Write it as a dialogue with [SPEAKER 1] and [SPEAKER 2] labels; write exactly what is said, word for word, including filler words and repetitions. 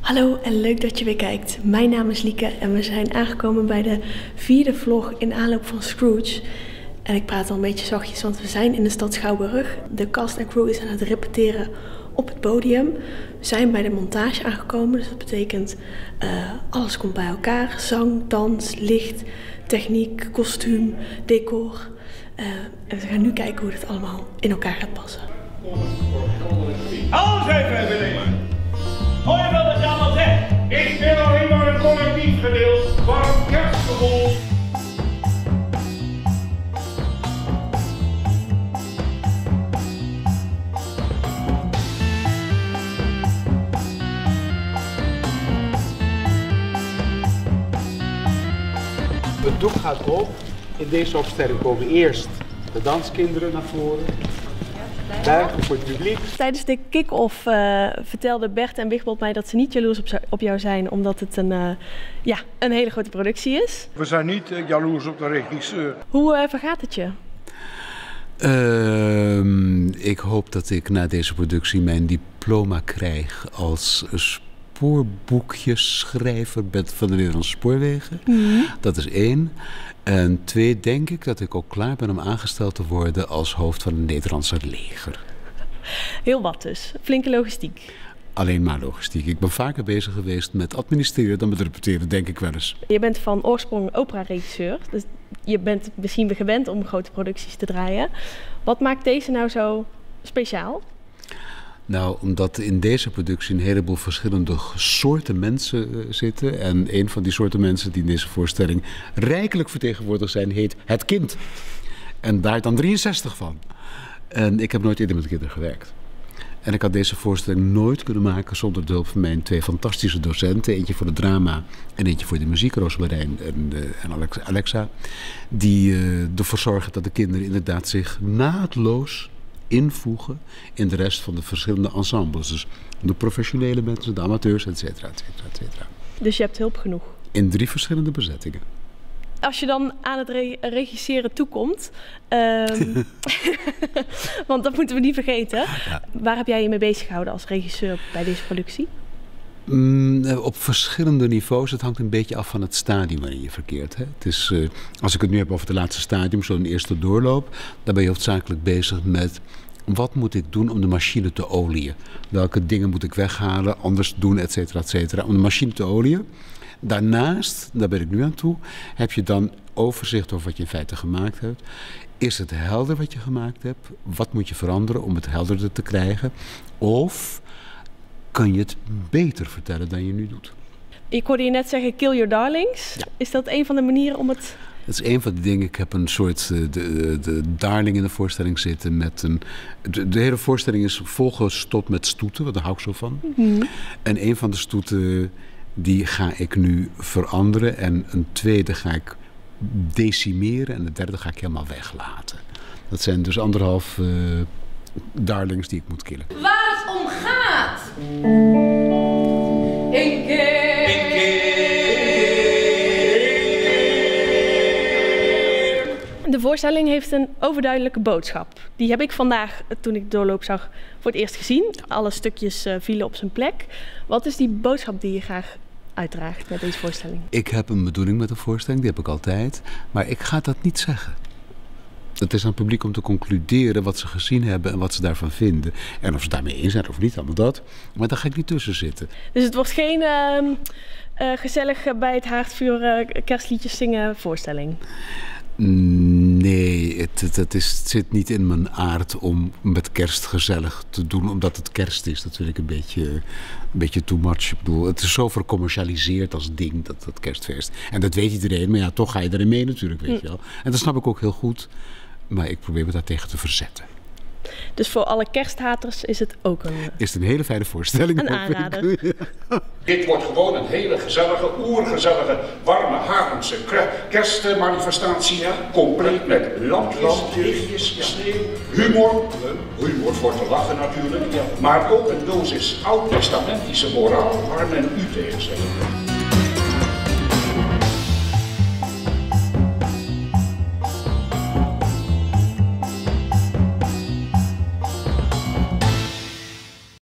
[SPEAKER 1] Hallo en leuk dat je weer kijkt. Mijn naam is Lieke en we zijn aangekomen bij de vierde vlog in aanloop van Scrooge. En ik praat al een beetje zachtjes, want we zijn in de stad Schouwburg. De cast en crew is aan het repeteren op het podium. We zijn bij de montage aangekomen, dus dat betekent uh, alles komt bij elkaar. Zang, dans, licht, techniek, kostuum, decor. Uh, en we gaan nu kijken hoe dit allemaal in elkaar gaat passen.
[SPEAKER 2] Alles even even nemen. Hoor je wel dat je allemaal zegt? Ik wil alleen maar een collectief gedeelte, warm kerstgevoel.
[SPEAKER 3] Het doek gaat op. In deze opstelling komen eerst de danskinderen naar voren. Buigen voor het publiek.
[SPEAKER 1] Tijdens de kick-off uh, vertelden Bert en Wigbold mij dat ze niet jaloers op, op jou zijn, omdat het een, uh, ja, een hele grote productie is.
[SPEAKER 4] We zijn niet uh, jaloers op de regisseur.
[SPEAKER 1] Hoe uh, vergaat het je?
[SPEAKER 3] Uh, ik hoop dat ik na deze productie mijn diploma krijg als spoorboekjeschrijver van de Nederlandse Spoorwegen. Mm-hmm. Dat is één. En twee, denk ik dat ik ook klaar ben om aangesteld te worden als hoofd van het Nederlandse leger.
[SPEAKER 1] Heel wat dus. Flinke logistiek.
[SPEAKER 3] Alleen maar logistiek. Ik ben vaker bezig geweest met administreren dan met repeteren, denk ik wel eens.
[SPEAKER 1] Je bent van oorsprong opera-regisseur. Dus je bent misschien weer gewend om grote producties te draaien. Wat maakt deze nou zo speciaal?
[SPEAKER 3] Nou, omdat in deze productie een heleboel verschillende soorten mensen uh, zitten. En een van die soorten mensen die in deze voorstelling rijkelijk vertegenwoordigd zijn, heet het kind. En daar dan drieënzestig van. En ik heb nooit eerder met kinderen gewerkt. En ik had deze voorstelling nooit kunnen maken zonder de hulp van mijn twee fantastische docenten. Eentje voor het drama en eentje voor de muziek, Roosmarijn en, uh, en Alexa. Die uh, ervoor zorgen dat de kinderen inderdaad zich naadloos invoegen in de rest van de verschillende ensembles. Dus de professionele mensen, de amateurs, et cetera, et cetera, et cetera.
[SPEAKER 1] Dus je hebt hulp genoeg?
[SPEAKER 3] In drie verschillende bezettingen.
[SPEAKER 1] Als je dan aan het re regisseren toekomt, um, want dat moeten we niet vergeten. Ja. Waar heb jij je mee bezig gehouden als regisseur bij deze productie?
[SPEAKER 3] Mm, op verschillende niveaus. Het hangt een beetje af van het stadium waarin je verkeert. Hè. Het is, uh, als ik het nu heb over het laatste stadium, zo'n eerste doorloop, dan ben je hoofdzakelijk bezig met wat moet ik doen om de machine te oliën? Welke dingen moet ik weghalen, anders doen, et cetera, et cetera. Om de machine te oliën. Daarnaast, daar ben ik nu aan toe, heb je dan overzicht over wat je in feite gemaakt hebt. Is het helder wat je gemaakt hebt? Wat moet je veranderen om het helderder te krijgen? Of kan je het beter vertellen dan je nu doet?
[SPEAKER 1] Ik hoorde je net zeggen, kill your darlings. Ja. Is dat een van de manieren om het...
[SPEAKER 3] Dat is een van de dingen. Ik heb een soort de, de, de darling in de voorstelling zitten. Met een, de, de hele voorstelling is volgestopt met stoeten, want daar hou ik zo van. Mm-hmm. En een van de stoeten, die ga ik nu veranderen. En een tweede ga ik decimeren. En de derde ga ik helemaal weglaten. Dat zijn dus anderhalf uh, darlings die ik moet killen.
[SPEAKER 5] Waar het om gaat! Eén keer! Eén keer!
[SPEAKER 1] De voorstelling heeft een overduidelijke boodschap. Die heb ik vandaag, toen ik de doorloop zag, voor het eerst gezien. Alle stukjes uh, vielen op zijn plek. Wat is die boodschap die je graag uitdraagt met deze voorstelling?
[SPEAKER 3] Ik heb een bedoeling met de voorstelling, die heb ik altijd. Maar ik ga dat niet zeggen. Het is aan het publiek om te concluderen wat ze gezien hebben en wat ze daarvan vinden. En of ze daarmee eens zijn of niet, allemaal dat. Maar daar ga ik niet tussen zitten.
[SPEAKER 1] Dus het wordt geen uh, uh, gezellig bij het haardvuur uh, kerstliedjes zingen voorstelling?
[SPEAKER 3] Nee, het, het, het, is, het zit niet in mijn aard om met kerst gezellig te doen, omdat het kerst is. Dat vind ik een beetje, een beetje too much. Ik bedoel, het is zo vercommercialiseerd als ding, dat, dat kerstfeest. En dat weet iedereen, maar ja, toch ga je erin mee natuurlijk, weet je wel. En dat snap ik ook heel goed, maar ik probeer me daartegen te verzetten.
[SPEAKER 1] Dus voor alle kersthaters is het ook een...
[SPEAKER 3] Is het een hele fijne voorstelling.
[SPEAKER 1] Een aanrader.
[SPEAKER 2] Dit wordt gewoon een hele gezellige, oergezellige, warme Haarlemse kerstmanifestatie. Ja? Compleet met lampjes, lichtjes, sneeuw, humor. Humor voor te lachen natuurlijk. Maar ook een dosis oud-testamentische moraal waar men u tegen zegt.